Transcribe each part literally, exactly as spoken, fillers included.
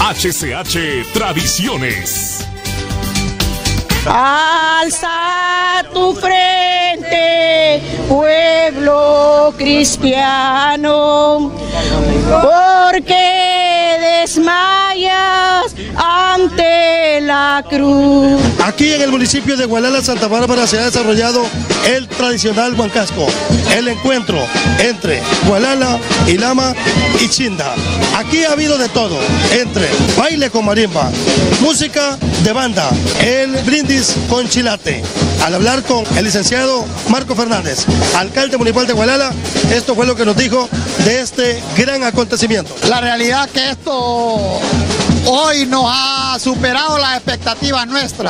H C H Tradiciones. Alza tu frente, pueblo cristiano, porque desmayas ante la cruz. Aquí en el municipio de Gualala, Santa Bárbara, se ha desarrollado el tradicional huancasco, el encuentro entre Gualala, Ilama y Chinda. Aquí ha habido de todo, entre baile con marimba, música de banda, el brindis con chilate. Al hablar con el licenciado Marco Fernández, alcalde municipal de Gualala, esto fue lo que nos dijo de este gran acontecimiento. La realidad que esto hoy nos ha superado las expectativas nuestras.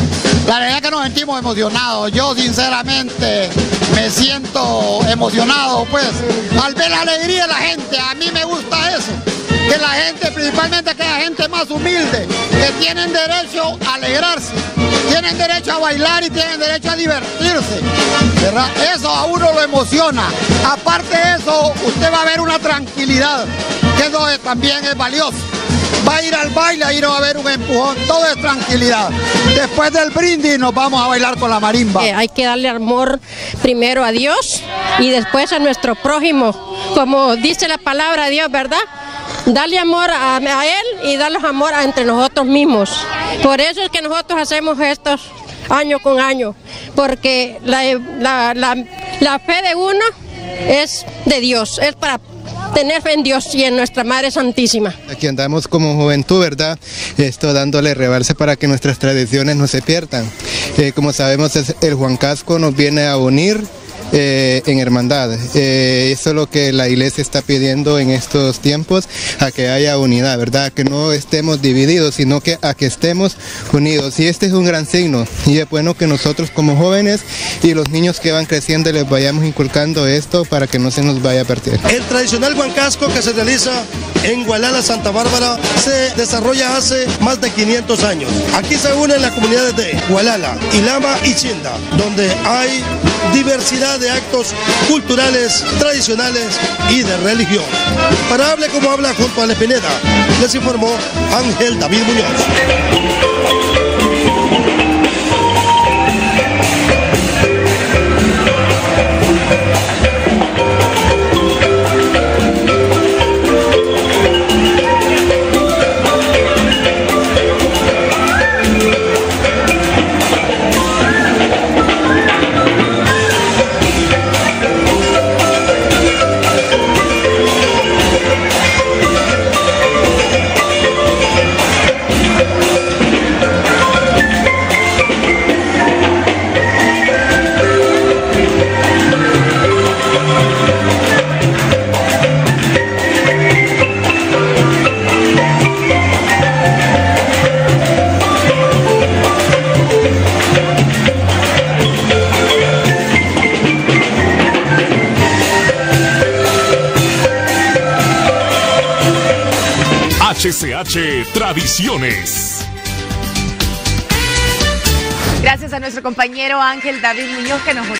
La realidad es que nos sentimos emocionados. Yo sinceramente me siento emocionado, pues, al ver la alegría de la gente. A mí me gusta eso, que la gente, principalmente que la gente más humilde, que tienen derecho a alegrarse, tienen derecho a bailar y tienen derecho a divertirse, ¿verdad? Eso a uno lo emociona. Aparte de eso, usted va a ver una tranquilidad, que eso también es valioso. Va a ir al baile, ahí no va a haber un empujón, todo es tranquilidad. Después del brindis nos vamos a bailar con la marimba. Eh, hay que darle amor primero a Dios y después a nuestro prójimo, como dice la palabra de Dios, ¿verdad? Darle amor a, a Él y darles amor a, entre nosotros mismos. Por eso es que nosotros hacemos estos año con año, porque la, la, la, la fe de uno es de Dios, es para tener fe en Dios y en nuestra Madre Santísima. Aquí andamos como juventud, ¿verdad? Esto dándole rebalse para que nuestras tradiciones no se pierdan. Eh, como sabemos, el huancasco nos viene a unir Eh, en hermandad. Eh, eso es lo que la iglesia está pidiendo en estos tiempos, a que haya unidad, ¿verdad? Que no estemos divididos, sino que a que estemos unidos. Y este es un gran signo, y es bueno que nosotros como jóvenes y los niños que van creciendo les vayamos inculcando esto para que no se nos vaya a perder. El tradicional huancasco que se realiza en Gualala, Santa Bárbara, se desarrolla hace más de quinientos años. Aquí se unen las comunidades de Gualala, Ilama y Chinda, donde hay diversidad de actos culturales, tradicionales y de religión. Para Hable como Habla junto a La Espineda, les informó Ángel David Muñoz. H C H Tradiciones. Gracias a nuestro compañero Ángel David Muñoz que nos